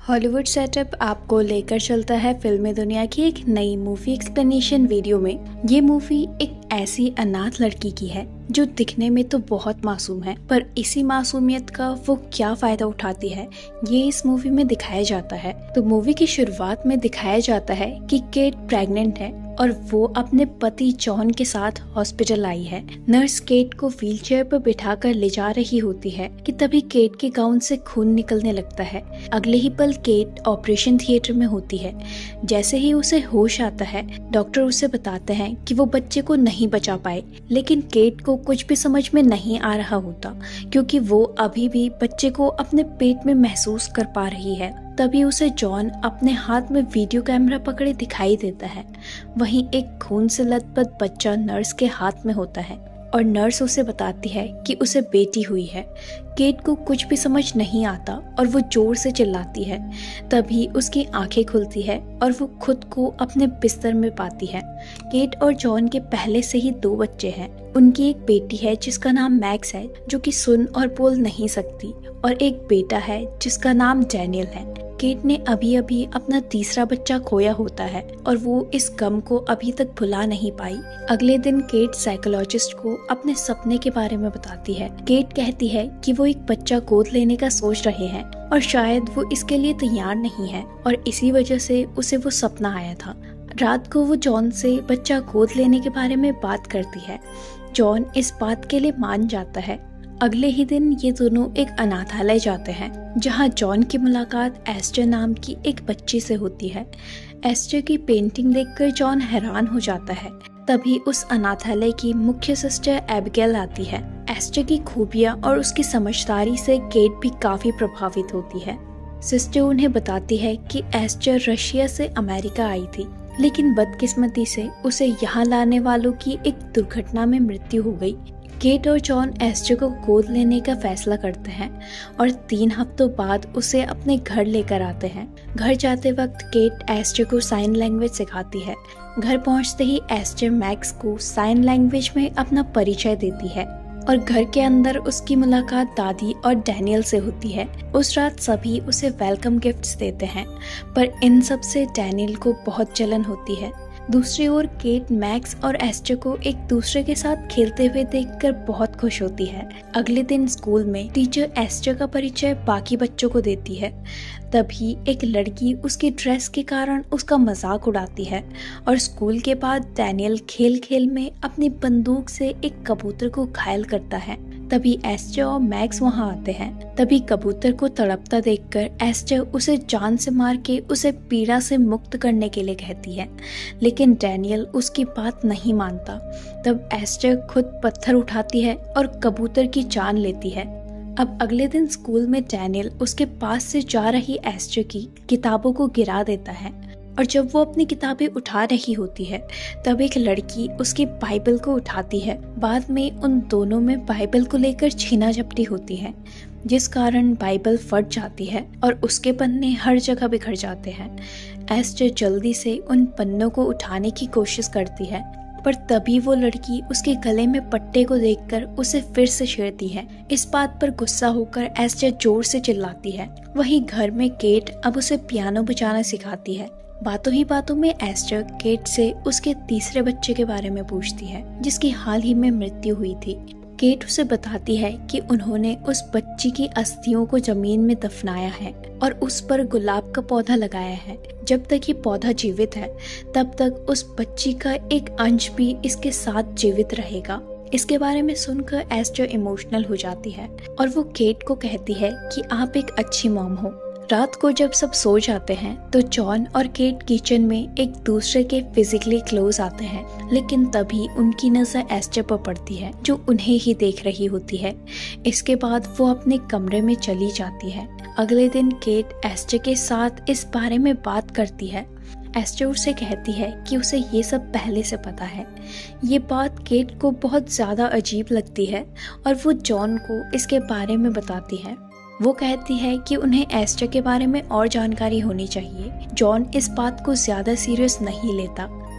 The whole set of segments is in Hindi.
हॉलीवुड सेटअप आपको लेकर चलता है फिल्मी दुनिया की एक नई मूवी एक्सप्लेनेशन वीडियो में। ये मूवी एक ऐसी अनाथ लड़की की है जो दिखने में तो बहुत मासूम है, पर इसी मासूमियत का वो क्या फायदा उठाती है ये इस मूवी में दिखाया जाता है। तो मूवी की शुरुआत में दिखाया जाता है कि केट प्रेग्नेंट है और वो अपने पति जॉन के साथ हॉस्पिटल आई है। नर्स केट को व्हीलचेयर पर बिठाकर ले जा रही होती है कि तभी केट के गाउन से खून निकलने लगता है। अगले ही पल केट ऑपरेशन थिएटर में होती है। जैसे ही उसे होश आता है, डॉक्टर उसे बताते हैं कि वो बच्चे को नहीं बचा पाए, लेकिन केट को कुछ भी समझ में नहीं आ रहा होता क्योंकि वो अभी भी बच्चे को अपने पेट में महसूस कर पा रही है। तभी उसे जॉन अपने हाथ में वीडियो कैमरा पकड़े दिखाई देता है। वहीं एक खून से लथपथ बच्चा नर्स के हाथ में होता है और नर्स उसे बताती है कि उसे बेटी हुई है। केट को कुछ भी समझ नहीं आता और वो जोर से चिल्लाती है। तभी उसकी आंखें खुलती है और वो खुद को अपने बिस्तर में पाती है। केट और जॉन के पहले से ही 2 बच्चे हैं। उनकी एक बेटी है जिसका नाम मैक्स है, जो कि सुन और बोल नहीं सकती, और एक बेटा है जिसका नाम डैनियल है। केट ने अभी अभी अपना तीसरा बच्चा खोया होता है और वो इस गम को अभी तक भुला नहीं पाई। अगले दिन केट साइकोलॉजिस्ट को अपने सपने के बारे में बताती है। केट कहती है कि वो एक बच्चा गोद लेने का सोच रहे हैं और शायद वो इसके लिए तैयार नहीं है और इसी वजह से उसे वो सपना आया था। रात को वो जॉन से बच्चा गोद लेने के बारे में बात करती है। जॉन इस बात के लिए मान जाता है। अगले ही दिन ये दोनों एक अनाथालय जाते हैं जहां जॉन की मुलाकात एस्टर नाम की एक बच्ची से होती है। एस्टर की पेंटिंग देखकर जॉन हैरान हो जाता है। तभी उस अनाथालय की मुख्य सिस्टर एबिगेल आती है। एस्टर की खूबियां और उसकी समझदारी से केट भी काफी प्रभावित होती है। सिस्टर उन्हें बताती है कि एस्टर रशिया से अमेरिका आई थी, लेकिन बदकिस्मती से उसे यहाँ लाने वालों की एक दुर्घटना में मृत्यु हो गई। केट और जॉन एस्टर को गोद लेने का फैसला करते हैं और 3 हफ्तों बाद उसे अपने घर लेकर आते हैं। घर जाते वक्त केट एस्टर को साइन लैंग्वेज सिखाती है। घर पहुंचते ही एस्टर मैक्स को साइन लैंग्वेज में अपना परिचय देती है और घर के अंदर उसकी मुलाकात दादी और डैनियल से होती है। उस रात सभी उसे वेलकम गिफ्ट्स देते हैं, पर इन सब से डैनियल को बहुत जलन होती है। दूसरी ओर केट मैक्स और एस्टर को एक दूसरे के साथ खेलते हुए देखकर बहुत खुश होती है। अगले दिन स्कूल में टीचर एस्टर का परिचय बाकी बच्चों को देती है। तभी एक लड़की उसकी ड्रेस के कारण उसका मजाक उड़ाती है और स्कूल के बाद डैनियल खेल खेल में अपनी बंदूक से एक कबूतर को घायल करता है। तभी एस्टर और मैक्स वहां आते हैं। तभी कबूतर को तड़पता देखकर एस्टर उसे जान से मार के उसे पीड़ा से मुक्त करने के लिए कहती है, लेकिन डैनियल उसकी बात नहीं मानता। तब एस्टर खुद पत्थर उठाती है और कबूतर की जान लेती है। अब अगले दिन स्कूल में डैनियल उसके पास से जा रही एस्टर की किताबों को गिरा देता है और जब वो अपनी किताबें उठा रही होती है तब एक लड़की उसकी बाइबल को उठाती है। बाद में उन दोनों में बाइबल को लेकर छीना झपटी होती है, जिस कारण बाइबल फट जाती है और उसके पन्ने हर जगह बिखर जाते हैं। एस्टर जल्दी से उन पन्नों को उठाने की कोशिश करती है, पर तभी वो लड़की उसके गले में पट्टे को देखकर उसे फिर से छेड़ती है। इस बात पर गुस्सा होकर एस्टर जोर से चिल्लाती है। वहीं घर में केट अब उसे पियानो बजाना सिखाती है। बातों ही बातों में एस्टर केट से उसके तीसरे बच्चे के बारे में पूछती है जिसकी हाल ही में मृत्यु हुई थी। केट उसे बताती है कि उन्होंने उस बच्ची की अस्थियों को जमीन में दफनाया है और उस पर गुलाब का पौधा लगाया है। जब तक ये पौधा जीवित है तब तक उस बच्ची का एक अंश भी इसके साथ जीवित रहेगा। इसके बारे में सुनकर एस्टर इमोशनल हो जाती है और वो केट को कहती है कि आप एक अच्छी मॉम हो। रात को जब सब सो जाते हैं तो जॉन और केट किचन में एक दूसरे के फिजिकली क्लोज आते हैं, लेकिन तभी उनकी नजर एस्टर पर पड़ती है जो उन्हें ही देख रही होती है। इसके बाद वो अपने कमरे में चली जाती है। अगले दिन केट एस्टर के साथ इस बारे में बात करती है। एस्टर उसे कहती है कि उसे ये सब पहले से पता है। ये बात केट को बहुत ज्यादा अजीब लगती है और वो जॉन को इसके बारे में बताती है। वो कहती है कि उन्हें एस्टर के बारे में और जानकारी होनी चाहिए। जॉन इस बात को ज्यादा सीरियस नहीं लेता।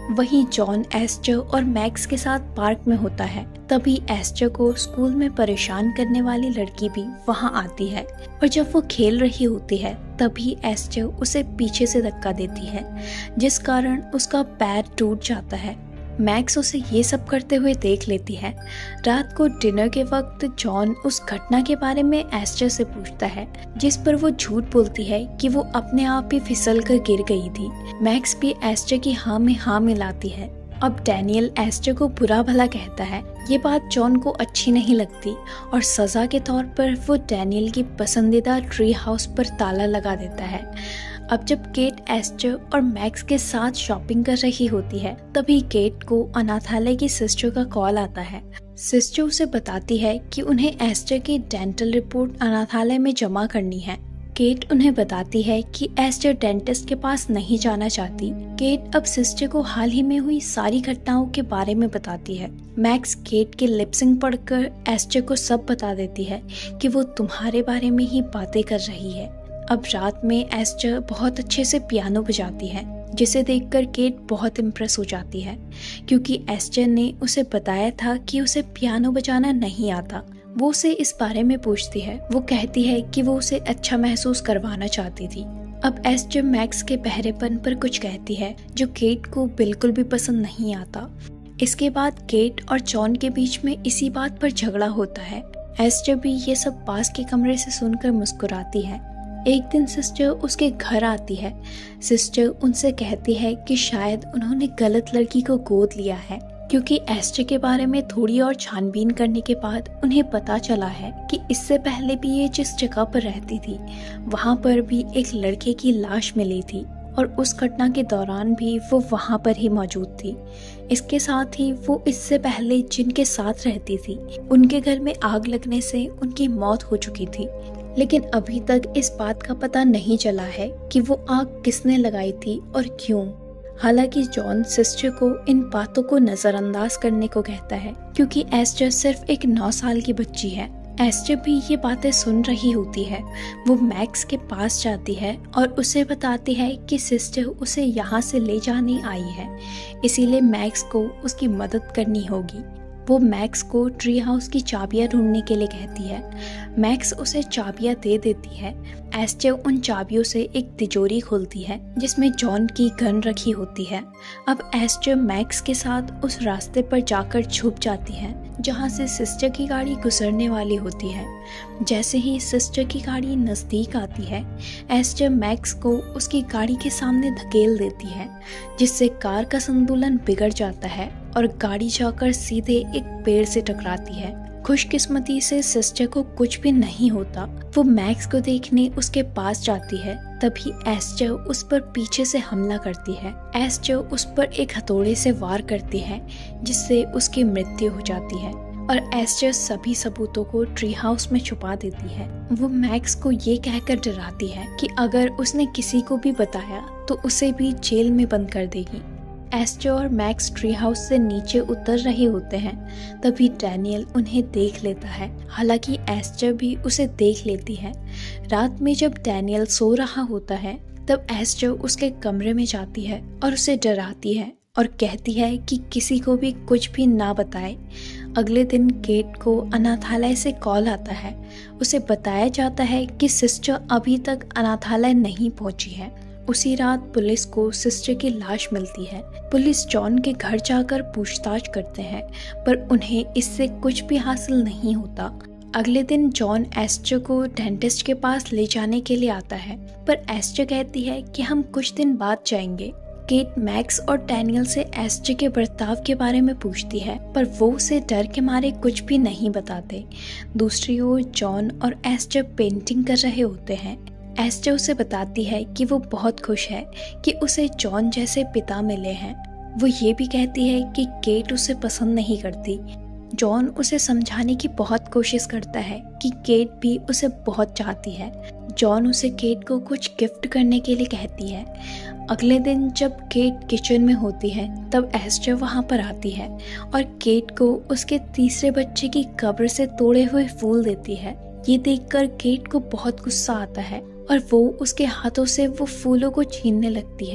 वहीं जॉन एस्टर और मैक्स के साथ पार्क में होता है। तभी एस्टर को स्कूल में परेशान करने वाली लड़की भी वहां आती है और जब वो खेल रही होती है तभी एस्टर उसे पीछे से धक्का देती है, जिस कारण उसका पैर टूट जाता है। मैक्स उसे ये सब करते हुए देख लेती है। रात को डिनर के वक्त जॉन उस घटना के बारे में एस्टर से पूछता है, जिस पर वो झूठ बोलती है कि वो अपने आप ही फिसल कर गिर गई थी। मैक्स भी एस्टर की हाँ में हाँ मिलाती है। अब डैनियल एस्टर को बुरा भला कहता है। ये बात जॉन को अच्छी नहीं लगती और सजा के तौर पर वो डैनियल की पसंदीदा ट्री हाउस पर ताला लगा देता है। अब जब केट एस्टर और मैक्स के साथ शॉपिंग कर रही होती है तभी केट को अनाथालय की सिस्टर का कॉल आता है। सिस्टर उसे बताती है कि उन्हें एस्टर की डेंटल रिपोर्ट अनाथालय में जमा करनी है। केट उन्हें बताती है कि एस्टर डेंटिस्ट के पास नहीं जाना चाहती। केट अब सिस्टर को हाल ही में हुई सारी घटनाओं के बारे में बताती है। मैक्स केट के लिपसिंग पढ़कर एस्टर को सब बता देती है कि वो तुम्हारे बारे में ही बातें कर रही है। अब रात में एस्टर बहुत अच्छे से पियानो बजाती है, जिसे देखकर केट बहुत इम्प्रेस हो जाती है क्योंकि एस्टर ने उसे बताया था कि उसे पियानो बजाना नहीं आता। वो उसे इस बारे में पूछती है। वो कहती है कि वो उसे अच्छा महसूस करवाना चाहती थी। अब एस्टर मैक्स के बहरेपन पर कुछ कहती है जो केट को बिल्कुल भी पसंद नहीं आता। इसके बाद केट और जॉन के बीच में इसी बात पर झगड़ा होता है। एस्टर भी ये सब पास के कमरे से सुनकर मुस्कुराती है। एक दिन सिस्टर उसके घर आती है। सिस्टर उनसे कहती है कि शायद उन्होंने गलत लड़की को गोद लिया है, क्योंकि एस्टर के बारे में थोड़ी और छानबीन करने के बाद उन्हें पता चला है कि इससे पहले भी ये जिस जगह पर रहती थी वहाँ पर भी एक लड़के की लाश मिली थी और उस घटना के दौरान भी वो वहाँ पर ही मौजूद थी। इसके साथ ही वो इससे पहले जिनके साथ रहती थी उनके घर में आग लगने से उनकी मौत हो चुकी थी, लेकिन अभी तक इस बात का पता नहीं चला है कि वो आग किसने लगाई थी और क्यों। हालांकि जॉन सिस्टर को इन बातों को नजरअंदाज करने को कहता है क्योंकि एस्टर सिर्फ एक 9 साल की बच्ची है। एस्टर भी ये बातें सुन रही होती है। वो मैक्स के पास जाती है और उसे बताती है कि सिस्टर उसे यहाँ से ले जाने आई है, इसीलिए मैक्स को उसकी मदद करनी होगी। वो मैक्स को ट्री हाउस की चाबियां ढूंढने के लिए कहती है। मैक्स उसे चाबियां दे देती है। एस्टर उन चाबियों से एक तिजोरी खोलती है जिसमें जॉन की गन रखी होती है। अब एस्टर मैक्स के साथ उस रास्ते पर जाकर छुप जाती है जहां से सिस्टर की गाड़ी गुजरने वाली होती है। जैसे ही सिस्टर की गाड़ी नजदीक आती है, एस्टर मैक्स को उसकी गाड़ी के सामने धकेल देती है, जिससे कार का संतुलन बिगड़ जाता है और गाड़ी जाकर सीधे एक पेड़ से टकराती है। खुशकिस्मती से सिस्टर को कुछ भी नहीं होता। वो मैक्स को देखने उसके पास जाती है, तभी एस्टर उस पर पीछे से हमला करती है। एस्टर उस पर एक हथौड़े से वार करती है जिससे उसकी मृत्यु हो जाती है और एस्टर सभी सबूतों को ट्री हाउस में छुपा देती है। वो मैक्स को ये कहकर डराती है कि अगर उसने किसी को भी बताया तो उसे भी जेल में बंद कर देगी। एस्टर और मैक्स ट्री हाउस से नीचे उतर रहे होते हैं, तभी डैनियल उन्हें देख लेता है। हालांकि एस्टर भी उसे देख लेती है। रात में जब डैनियल सो रहा होता है तब एस्टर उसके कमरे में जाती है और उसे डराती है और कहती है कि किसी को भी कुछ भी ना बताए। अगले दिन केट को अनाथालय से कॉल आता है। उसे बताया जाता है कि सिस्टर अभी तक अनाथालय नहीं पहुंची है। उसी रात पुलिस को सिस्टर की लाश मिलती है। पुलिस जॉन के घर जाकर पूछताछ करते हैं, पर उन्हें इससे कुछ भी हासिल नहीं होता। अगले दिन जॉन एस्टर को डेंटिस्ट के पास ले जाने के लिए आता है, पर एस्टर कहती है कि हम कुछ दिन बाद जाएंगे। केट मैक्स और डैनियल से एस्टर के बर्ताव के बारे में पूछती है, पर वो उसे डर के मारे कुछ भी नहीं बताते। दूसरी ओर जॉन और एस्टर पेंटिंग कर रहे होते हैं। एस्टर उसे बताती है कि वो बहुत खुश है कि उसे जॉन जैसे पिता मिले हैं। वो ये भी कहती है कि केट उसे पसंद नहीं करती। जॉन उसे समझाने की बहुत कोशिश करता है कि केट भी उसे बहुत चाहती है। जॉन उसे केट को कुछ गिफ्ट करने के लिए कहती है। अगले दिन जब केट किचन में होती है तब एस्टर वहाँ पर आती है और केट को उसके तीसरे बच्चे की कब्र से तोड़े हुए फूल देती है। ये देखकर केट को बहुत गुस्सा आता है और वो उसके हाथों से वो फूलों को छीनने लगती है।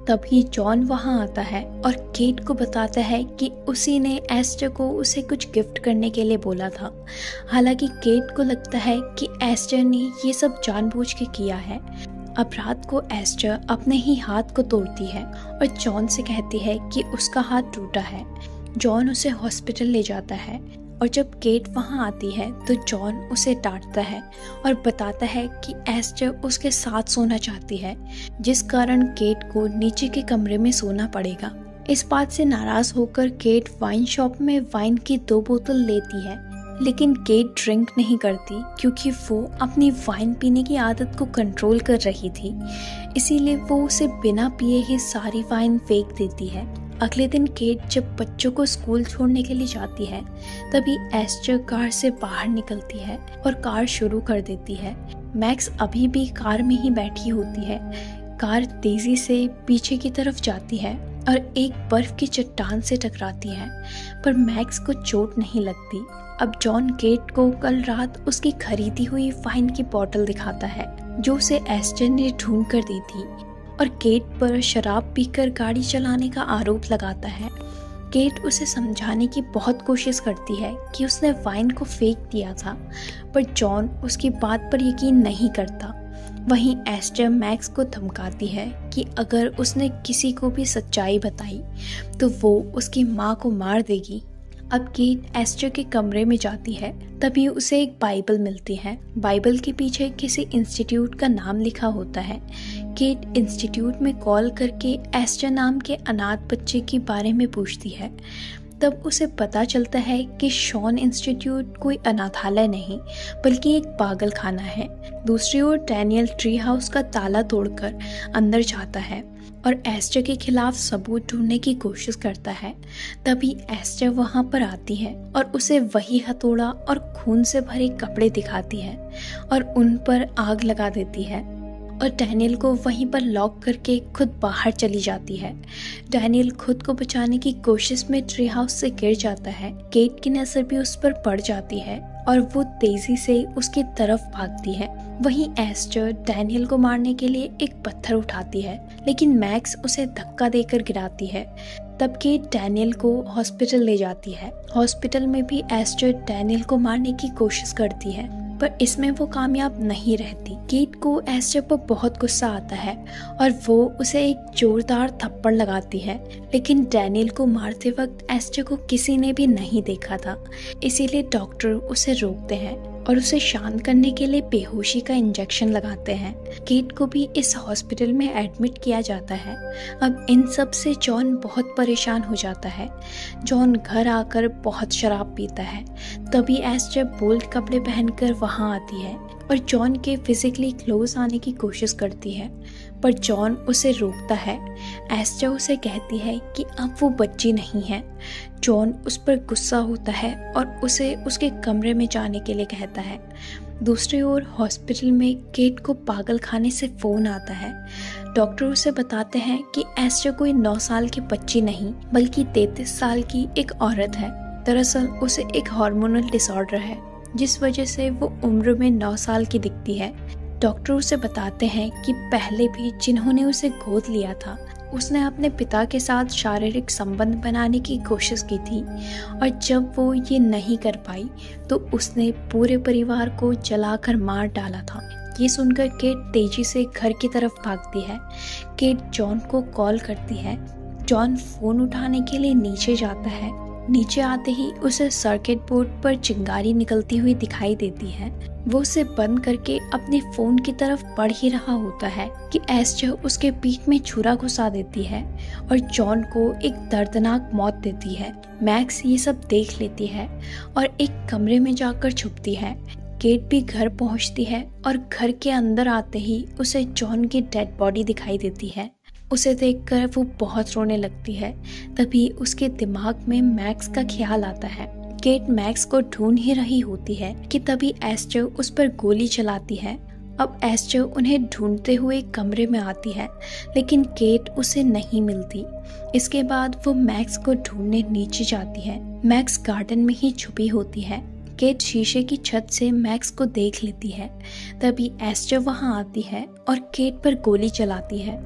तभी जॉन वहां आता है और केट को बताता है कि उसी ने एस्टर को उसे कुछ गिफ्ट करने के लिए बोला था। हालांकि केट को लगता है कि एस्टर ने ये सब जानबूझ के किया है। अब रात को एस्टर अपने ही हाथ को तोड़ती है और जॉन से कहती है कि उसका हाथ टूटा है। जॉन उसे हॉस्पिटल ले जाता है और जब केट वहां आती है तो जॉन उसे डांटता है और बताता है कि एस्टर उसके साथ सोना चाहती है, जिस कारण केट को नीचे के कमरे में सोना पड़ेगा। इस बात से नाराज होकर केट वाइन शॉप में वाइन की 2 बोतल लेती है, लेकिन केट ड्रिंक नहीं करती क्योंकि वो अपनी वाइन पीने की आदत को कंट्रोल कर रही थी। इसीलिए वो उसे बिना पिए ही सारी वाइन फेंक देती है। अगले दिन केट जब बच्चों को स्कूल छोड़ने के लिए जाती है तभी एस्टर कार से बाहर निकलती है और कार शुरू कर देती है। मैक्स अभी भी कार में ही बैठी होती है। कार तेजी से पीछे की तरफ जाती है और एक बर्फ की चट्टान से टकराती है, पर मैक्स को चोट नहीं लगती। अब जॉन केट को कल रात उसकी खरीदी हुई वाइन की बोतल दिखाता है जो उसे एस्टर ने ढूंढ कर दी थी और केट पर शराब पीकर गाड़ी चलाने का आरोप लगाता है। केट उसे समझाने की बहुत कोशिश करती है कि उसने वाइन को फेंक दिया था, पर जॉन उसकी बात पर यकीन नहीं करता। वहीं एस्टर मैक्स को धमकाती है कि अगर उसने किसी को भी सच्चाई बताई तो वो उसकी माँ को मार देगी। अब केट एस्टर के कमरे में जाती है, तभी उसे एक बाइबल मिलती है। बाइबल के पीछे किसी इंस्टीट्यूट का नाम लिखा होता है। केट इंस्टीट्यूट में कॉल करके एस्टर नाम के अनाथ बच्चे के बारे में पूछती है। तब उसे पता चलता है कि शॉन इंस्टीट्यूट कोई अनाथालय नहीं बल्कि एक पागल खाना है। दूसरी ओर डैनियल ट्री हाउस का ताला तोड़कर अंदर जाता है और एस्टर के खिलाफ सबूत ढूंढने की कोशिश करता है। तभी एस्टर वहां पर आती है और उसे वही हथौड़ा और खून से भरे कपड़े दिखाती है और उन पर आग लगा देती है और डैनियल को वहीं पर लॉक करके खुद बाहर चली जाती है। डैनियल खुद को बचाने की कोशिश में ट्री हाउस से गिर जाता है। केट की नजर भी उस पर पड़ जाती है और वो तेजी से उसकी तरफ भागती है। वहीं एस्टर डैनियल को मारने के लिए एक पत्थर उठाती है, लेकिन मैक्स उसे धक्का देकर गिराती है। तब केट डैनियल को हॉस्पिटल ले जाती है। हॉस्पिटल में भी एस्टर डैनियल को मारने की कोशिश करती है, पर इसमें वो कामयाब नहीं रहती। केट को एस्टर पर बहुत गुस्सा आता है और वो उसे एक जोरदार थप्पड़ लगाती है, लेकिन डैनियल को मारते वक्त एस्टर को किसी ने भी नहीं देखा था, इसीलिए डॉक्टर उसे रोकते हैं और उसे शांत करने के लिए बेहोशी का इंजेक्शन लगाते हैं। केट को भी इस हॉस्पिटल में एडमिट किया जाता है। अब इन सब से जॉन बहुत परेशान हो जाता है। जॉन घर आकर बहुत शराब पीता है। तभी एस्टर बोल्ड कपड़े पहनकर वहां आती है और जॉन के फिजिकली क्लोज आने की कोशिश करती है, पर जॉन उसे रोकता है। एस्टर उसे कहती है कि अब वो बच्ची नहीं है। जॉन उस पर गुस्सा होता है और उसे उसके कमरे में जाने के लिए कहता है। दूसरी ओर हॉस्पिटल में केट को पागल खाने से फोन आता है। डॉक्टर उसे बताते हैं कि एस्टर कोई 9 साल की बच्ची नहीं बल्कि 33 साल की एक औरत है। दरअसल उसे एक हार्मोनल डिसऑर्डर है, जिस वजह से वो उम्र में 9 साल की दिखती है। डॉक्टर उसे बताते हैं कि पहले भी जिन्होंने उसे गोद लिया था उसने अपने पिता के साथ शारीरिक संबंध बनाने की कोशिश की थी और जब वो ये नहीं कर पाई तो उसने पूरे परिवार को जलाकर मार डाला था। ये सुनकर केट तेजी से घर की तरफ भागती है। केट जॉन को कॉल करती है। जॉन फोन उठाने के लिए नीचे जाता है। नीचे आते ही उसे सर्किट बोर्ड पर चिंगारी निकलती हुई दिखाई देती है। वो उसे बंद करके अपने फोन की तरफ बढ़ ही रहा होता है कि एस्टर उसके पीठ में छुरा घुसा देती है और जॉन को एक दर्दनाक मौत देती है। मैक्स ये सब देख लेती है और एक कमरे में जाकर छुपती है। केट भी घर पहुंचती है और घर के अंदर आते ही उसे जॉन की डेड बॉडी दिखाई देती है। उसे देखकर वो बहुत रोने लगती है। तभी उसके दिमाग में मैक्स का ख्याल आता है। केट मैक्स को ढूंढ ही रही होती है कि तभी एस्टर उस पर गोली चलाती है। अब एस्टर उन्हें ढूंढते हुए कमरे में आती है, लेकिन केट उसे नहीं मिलती। इसके बाद वो मैक्स को ढूंढने नीचे जाती है। मैक्स गार्डन में ही छुपी होती है। केट शीशे की छत से मैक्स को देख लेती है। तभी एस्टर वहां आती है और केट पर गोली चलाती है।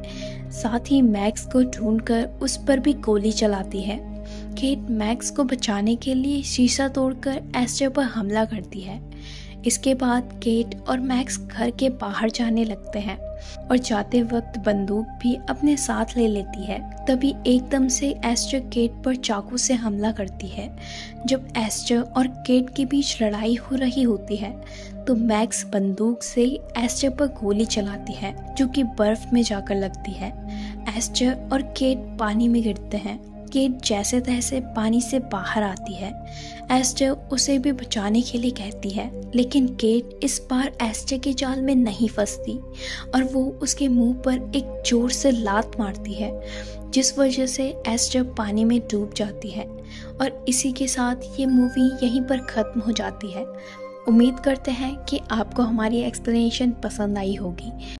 साथ ही मैक्स को ढूंढकर उस पर भी गोली चलाती है। केट मैक्स को बचाने के लिए शीशा तोड़कर एस्टर पर हमला करती है। इसके बाद केट और मैक्स घर के बाहर जाने लगते हैं और जाते वक्त बंदूक भी अपने साथ ले लेती है। तभी एकदम से एस्टर केट पर चाकू से हमला करती है। जब एस्टर और केट के बीच लड़ाई हो रही होती है तो मैक्स बंदूक से एस्टर पर गोली चलाती है जो कि बर्फ में जाकर लगती है। एस्टर और केट पानी में गिरते हैं। केट जैसे तैसे पानी से बाहर आती है। एस्टर उसे भी बचाने के लिए कहती है, लेकिन केट इस बार एस्टर के जाल में नहीं फंसती और वो उसके मुंह पर एक जोर से लात मारती है, जिस वजह से एस्टर पानी में डूब जाती है। और इसी के साथ ये मूवी यहीं पर ख़त्म हो जाती है। उम्मीद करते हैं कि आपको हमारी एक्सप्लेनेशन पसंद आई होगी।